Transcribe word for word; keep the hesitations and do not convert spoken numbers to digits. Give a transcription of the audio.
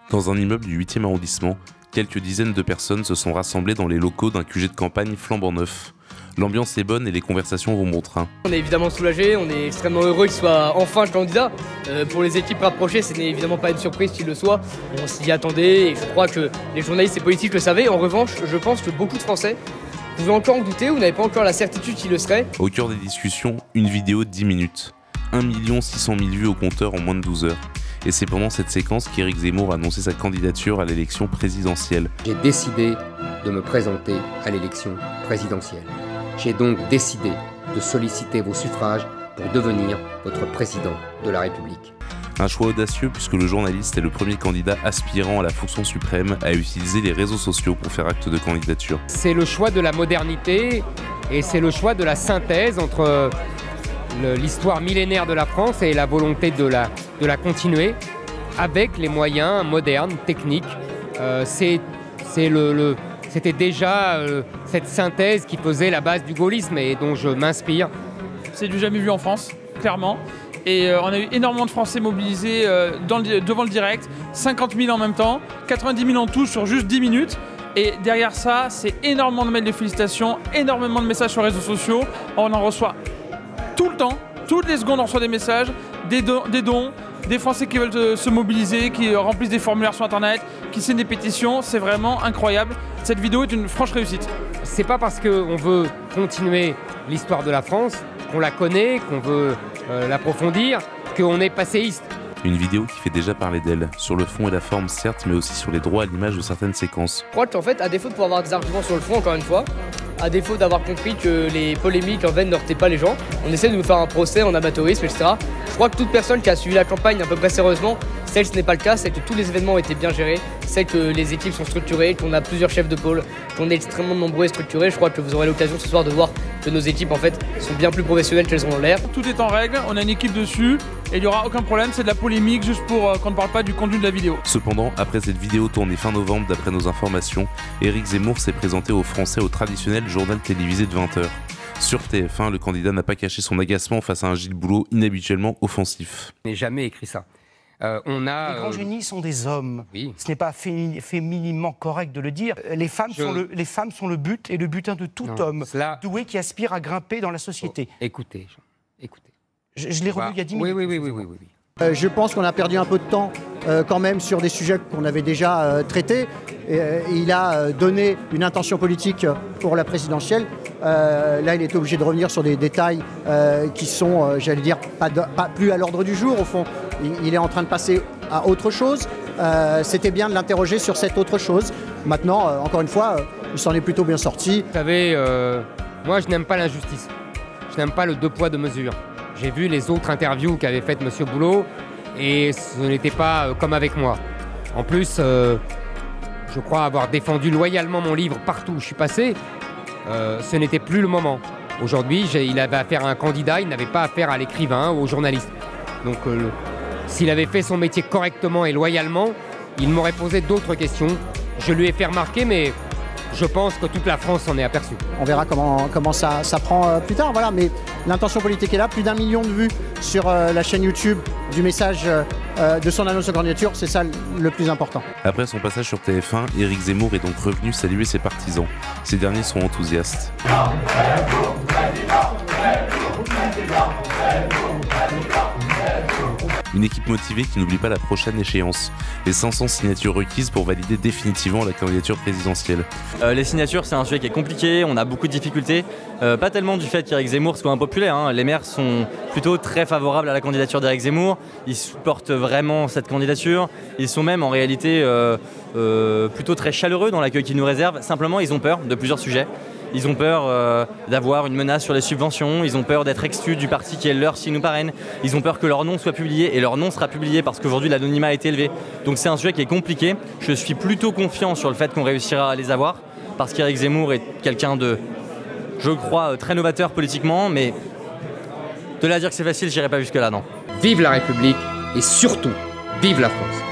Dans un immeuble du huitième arrondissement, quelques dizaines de personnes se sont rassemblées dans les locaux d'un Q G de campagne flambant neuf. L'ambiance est bonne et les conversations vont bon train. On est évidemment soulagés, on est extrêmement heureux qu'il soit enfin candidat. Euh, pour les équipes rapprochées, ce n'est évidemment pas une surprise qu'il le soit. On s'y attendait et je crois que les journalistes et politiques le savaient. En revanche, je pense que beaucoup de Français pouvaient encore en douter ou n'avaient pas encore la certitude qu'il le serait. Au cœur des discussions, une vidéo de dix minutes. un million six cent mille vues au compteur en moins de douze heures. Et c'est pendant cette séquence qu'Éric Zemmour a annoncé sa candidature à l'élection présidentielle. J'ai décidé de me présenter à l'élection présidentielle. J'ai donc décidé de solliciter vos suffrages pour devenir votre président de la République. Un choix audacieux puisque le journaliste est le premier candidat aspirant à la fonction suprême à utiliser les réseaux sociaux pour faire acte de candidature. C'est le choix de la modernité et c'est le choix de la synthèse entre l'histoire millénaire de la France et la volonté de la, de la continuer avec les moyens modernes, techniques. Euh, c'est le, le, c'était déjà euh, cette synthèse qui faisait la base du gaullisme et dont je m'inspire. C'est du jamais vu en France, clairement. Et euh, on a eu énormément de Français mobilisés euh, dans le, devant le direct, cinquante mille en même temps, quatre-vingt-dix mille en tout sur juste dix minutes. Et derrière ça, c'est énormément de mails de félicitations, énormément de messages sur les réseaux sociaux. On en reçoit tout le temps, toutes les secondes on reçoit des messages, des, do des dons, des Français qui veulent euh, se mobiliser, qui euh, remplissent des formulaires sur internet, qui signent des pétitions, c'est vraiment incroyable. Cette vidéo est une franche réussite. C'est pas parce qu'on veut continuer l'histoire de la France, qu'on la connaît, qu'on veut euh, l'approfondir, qu'on est passéiste. Une vidéo qui fait déjà parler d'elle, sur le fond et la forme certes, mais aussi sur les droits à l'image de certaines séquences. Je crois qu'en fait, à défaut de pouvoir avoir des arguments sur le fond, encore une fois, à défaut d'avoir compris que les polémiques en vain n'heurtaient pas les gens, on essaie de nous faire un procès en amateurisme, et cetera. Je crois que toute personne qui a suivi la campagne à peu près sérieusement, celle ce n'est pas le cas, c'est que tous les événements ont été bien gérés, c'est que les équipes sont structurées, qu'on a plusieurs chefs de pôle, qu'on est extrêmement nombreux et structurés. Je crois que vous aurez l'occasion ce soir de voir que nos équipes en fait sont bien plus professionnelles qu'elles ont l'air. Tout est en règle, on a une équipe dessus et il n'y aura aucun problème, c'est de la polémique juste pour euh, qu'on ne parle pas du contenu de la vidéo. Cependant, après cette vidéo tournée fin novembre d'après nos informations, Éric Zemmour s'est présenté aux Français au traditionnel journal télévisé de vingt heures. Sur T F un, le candidat n'a pas caché son agacement face à un Gilles Boulot inhabituellement offensif. Je n'ai jamais écrit ça. Euh, on a, les grands euh... génies sont des hommes. Oui. Ce n'est pas fémin fémininement correct de le dire. Les femmes, Je... sont, le, les femmes sont le but et le butin de tout non, homme cela... doué qui aspire à grimper dans la société. Oh, écoutez, Jean, écoutez. Je, je l'ai relu il y a dix minutes. Oui, oui, oui, oui, oui, oui. Euh, je pense qu'on a perdu un peu de temps euh, quand même sur des sujets qu'on avait déjà euh, traités. Et, euh, il a euh, donné une intention politique pour la présidentielle. Euh, là, il est obligé de revenir sur des détails euh, qui sont, euh, j'allais dire, pas, de, pas plus à l'ordre du jour. Au fond, il, il est en train de passer à autre chose. Euh, C'était bien de l'interroger sur cette autre chose. Maintenant, euh, encore une fois, euh, il s'en est plutôt bien sorti. Vous savez, euh, moi, je n'aime pas l'injustice. Je n'aime pas le deux poids, deux mesures. J'ai vu les autres interviews qu'avait faites M. Boulot et ce n'était pas euh, comme avec moi. En plus, euh, je crois avoir défendu loyalement mon livre partout où je suis passé. Euh, ce n'était plus le moment. Aujourd'hui, il avait affaire à un candidat, il n'avait pas affaire à l'écrivain ou au journaliste. Donc, euh, s'il avait fait son métier correctement et loyalement, il m'aurait posé d'autres questions. Je lui ai fait remarquer, mais je pense que toute la France s'en est aperçue. On verra comment, comment ça, ça prend euh, plus tard, voilà. Mais l'intention politique est là, plus d'un million de vues sur euh, la chaîne YouTube du message euh, de son annonce de candidature, c'est ça le plus important. Après son passage sur T F un, Éric Zemmour est donc revenu saluer ses partisans. Ces derniers sont enthousiastes. Une équipe motivée qui n'oublie pas la prochaine échéance, les cinq cents signatures requises pour valider définitivement la candidature présidentielle. Euh, les signatures, c'est un sujet qui est compliqué, on a beaucoup de difficultés, euh, pas tellement du fait qu'Éric Zemmour soit impopulaire, hein. Les maires sont plutôt très favorables à la candidature d'Éric Zemmour, ils supportent vraiment cette candidature, ils sont même en réalité euh, euh, plutôt très chaleureux dans l'accueil qu'ils nous réservent, simplement ils ont peur de plusieurs sujets. Ils ont peur euh, d'avoir une menace sur les subventions, ils ont peur d'être exclus du parti qui est leur s'ils nous parrainent, ils ont peur que leur nom soit publié et leur nom sera publié parce qu'aujourd'hui l'anonymat est élevé. Donc c'est un sujet qui est compliqué. Je suis plutôt confiant sur le fait qu'on réussira à les avoir parce qu'Éric Zemmour est quelqu'un de, je crois, très novateur politiquement, mais de là à dire que c'est facile, j'irai pas jusque là, non. Vive la République et surtout, vive la France.